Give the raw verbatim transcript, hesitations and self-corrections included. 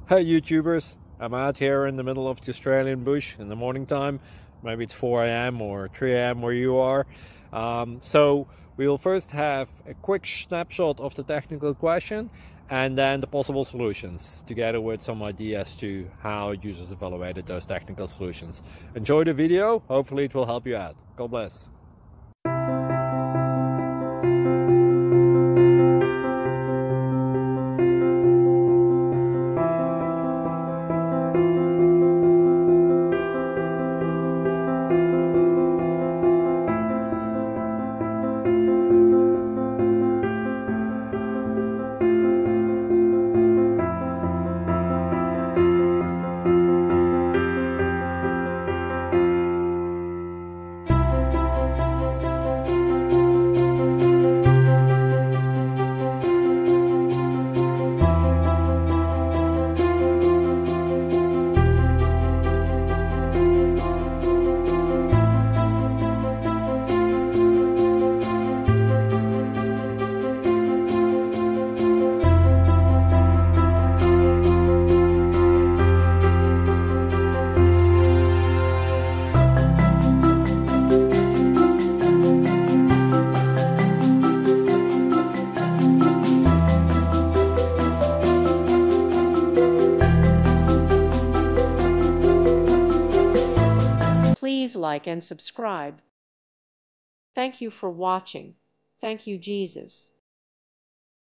Hey YouTubers, I'm out here in the middle of the Australian bush in the morning time. Maybe it's four A M or three A M where you are. Um, so we'll first have a quick snapshot of the technical question and then the possible solutions, together with some ideas to how users evaluated those technical solutions. Enjoy the video, hopefully it will help you out. God bless. Please like and subscribe. Thank you for watching. Thank you, Jesus.